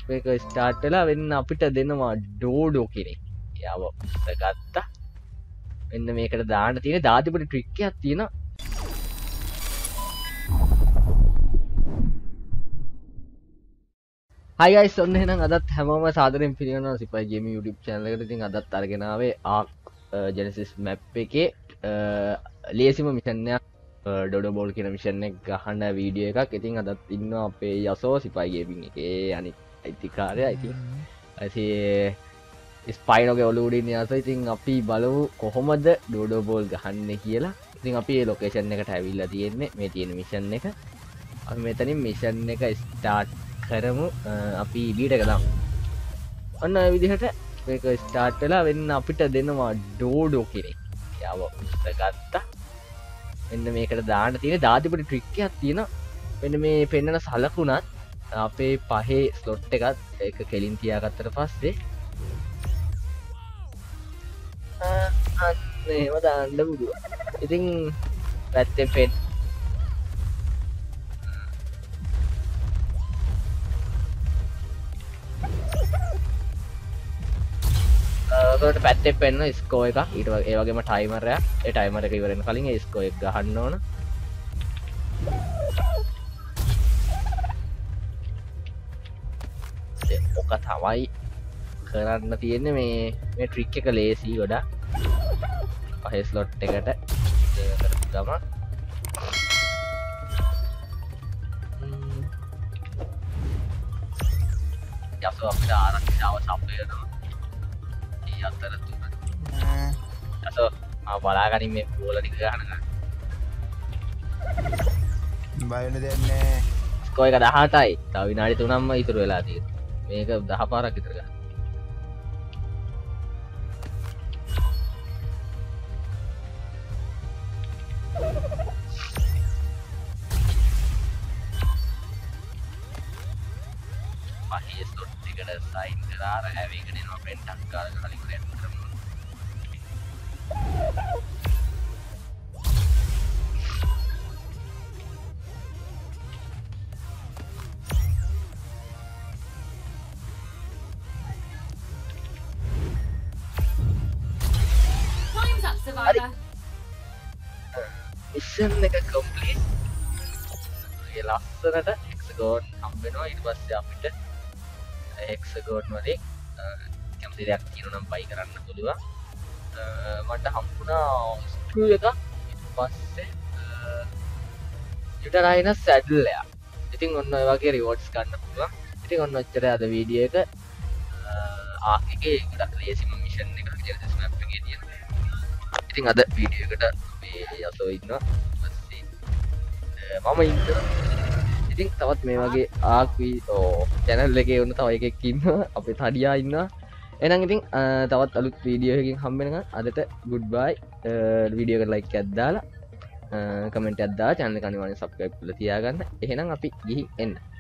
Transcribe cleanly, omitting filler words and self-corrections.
මේක ස්ටාර්ට් වෙලා වෙන්න අපිට දෙනවා ඩෝඩෝ කෙනෙක්. එයාව ගත්තා. මෙන්න මේකට දාන්න තියෙන දාතිපුඩි ට්‍රික් එකක් තියෙනවා. Hi guys, ඔන්න එහෙනම් අදත් හැමෝම සාදරයෙන් පිළිගන්නවා සිපයි ගේමින් YouTube channel එකට. ඉතින් අදත් අරගෙන ආවේ Ark Genesis map එකේ ලේසිම මිෂන් එකක් ඩොඩෝ බෝල් කියන මිෂන් එක ගහන වීඩියෝ එකක්. ඉතින් අදත් ඉන්නවා අපේ යසෝ සිපයි ගේමින් එකේ අනිත් අයිතිකාරයා. ඉතින් ස්පයිනෝගේ ඔලුව උඩින් යසෝ. ඉතින් අපි බලමු කොහොමද ඩොඩෝ බෝල් ගහන්නේ කියලා. ඉතින් අපි මේ ලොකේෂන් එකට ඇවිල්ලා තියෙන්නේ මේ තියෙන මිෂන් එක. අපි මෙතනින් මිෂන් එක ස්ටාර්ට් කරමු. අපි බීට එක දාමු. ඔන්න ඔය විදිහට මේක ස්ටාර්ට් වෙලා වෙන්න අපිට දෙනවා ඩෝඩෝ කෙනෙක්. එයාව ගත්තා. මෙන්න මේකට දාන්න තියෙන දාතිපුඩි ට්‍රික් එකක් තියෙනවා. මෙන්න මේ පෙන්නන සලකුණත් අපේ පහේ ස්ලොට් එකත් ඒක කෙලින් තියාගත්තට පස්සේ අන්න එහෙම දාන්න පුළුවන්. ඉතින් පැත්තෙන් පෙන්න පැත්තෙන් පෙන්න ස්කෝ එක ඊට ඒ වගේම ටයිමර් එකක්. ඒ ටයිමර් එක ඉවර වෙන කලින් ඒ ස්කෝ එක ගහන්න ඕන. ඔක තමයි කරන්න තියෙන්නේ. මේ ට්‍රික් එක ලේසි ගොඩක්. පහේ ස්ලොට් එකට කරපු ගමන් යසෝ අපිට ආරක්ෂාව සපයනවා. අතර බලාගනින් මේ පෝල ටික ගහනකම් බයන දෙන්නේ ස්කෝ එක 18යි. තව විනාඩි 3ක්ම ඉතුරු වෙලා තියෙනවා. මේක 10 පාරක් විතර ගන්න. පහේ ස්ලොට් එකට සයින් කරලා හැවේකට එනවා ප්‍රෙන්ට් එකක් ගාලා කලින් ප්‍රෙන්ට් කරමු. මිෂන් එක කම්ප්ලීට්. ඒ ලස්සනට හෙක්සගෝන් හම්බ වෙනවා. ඊට පස්සේ අපිට හෙක්සගෝන් වලින් කැමති දෙයක් තියෙනවා නම් බයි කරන්න පුළුවන්. මට හම්බුණා ස්ක්‍රූ එකක්. ඊට පස්සේ යුටරයිනස් සැඩල් එකක්. ඉතින් ඔන්න ඔය වගේ රිවෝඩ්ස් ගන්න පුළුවන්. ඉතින් ඔන්න ඔච්චරයි අද වීඩියෝ එක. ආක් එකේ ගොඩක් ලේසිම මිෂන් එකක් ජෙනසිස් මැප් එකේ තියෙන. ඉතින් අද වීඩියෝ එකට යසෝ ඉන්නවා. මම ඉන්නවා. ඉතින් තවත් මේ වගේ ආක් චැනල් එකේ වුණ තව එකෙක් ඉන්නවා. අපේ තඩියා ඉන්නවා. එහෙනම් ඉතින් තවත් අලුත් වීඩියෝ එකකින් හම්බ වෙනකන් අදට ගුඩ් බයි. වීඩියෝ එකට ලයික් එකක් දාලා කමෙන්ට් එකක් දාලා channel එක අනිවාර්යෙන් subscribe කරලා තියාගන්න. එහෙනම් අපි ගිහින් එන්න.